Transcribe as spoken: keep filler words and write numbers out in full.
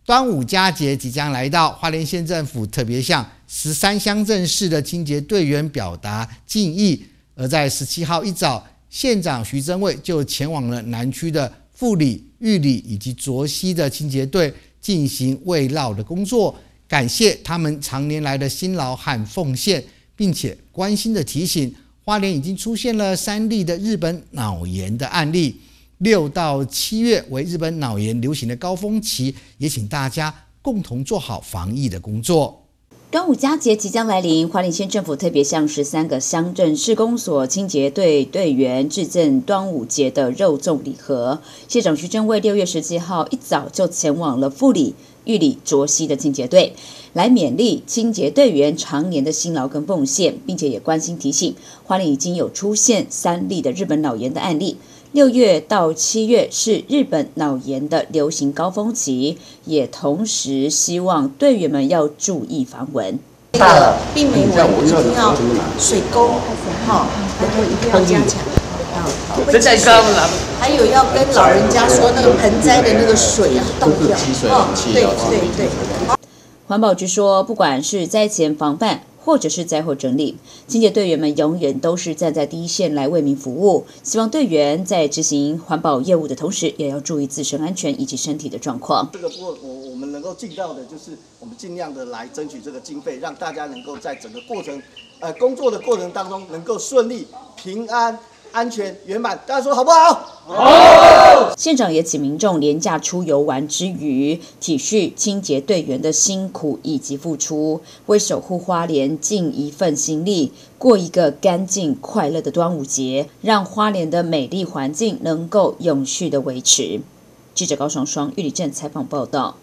端午佳节即将来到，花莲县政府特别向十三乡镇市的清洁队员表达敬意。而在十七号一早，县长徐榛蔚就前往了南区的富里、玉里以及卓溪的清洁队进行慰劳的工作，感谢他们常年来的辛劳和奉献，并且关心的提醒，花莲已经出现了三例的日本脑炎的案例。六到七月为日本脑炎流行的高峰期，也请大家共同做好防疫的工作。 端午佳节即将来临，花莲县政府特别向十三个乡镇市公所清洁队队员致赠端午节的肉粽礼盒。县长徐榛蔚六月十七号一早就前往了富里、玉里、卓溪的清洁队，来勉励清洁队员常年的辛劳跟奉献，并且也关心提醒，花莲已经有出现三例的日本脑炎的案例。六月到七月是日本脑炎的流行高峰期，也同时希望队员们要注意防蚊。 这个病媒蚊一定要水沟，好，然后一定要加强。这太高了。还有要跟老人家说，那个盆栽的那个水啊，倒掉。哦，对对对。 环保局说，不管是灾前防范，或者是灾后整理，清洁队员们永远都是站在第一线来为民服务。希望队员在执行环保业务的同时，也要注意自身安全以及身体的状况。 这个过我我们能够尽到的，就是我们尽量的来争取这个经费，让大家能够在整个过程，呃，工作的过程当中能够顺利、平安、安全、圆满。大家说好不好？好。 县长也请民众廉价出游玩之余，体恤清洁队员的辛苦以及付出，为守护花莲尽一份心力，过一个干净快乐的端午节，让花莲的美丽环境能够永续的维持。记者高双双玉里镇采访报道。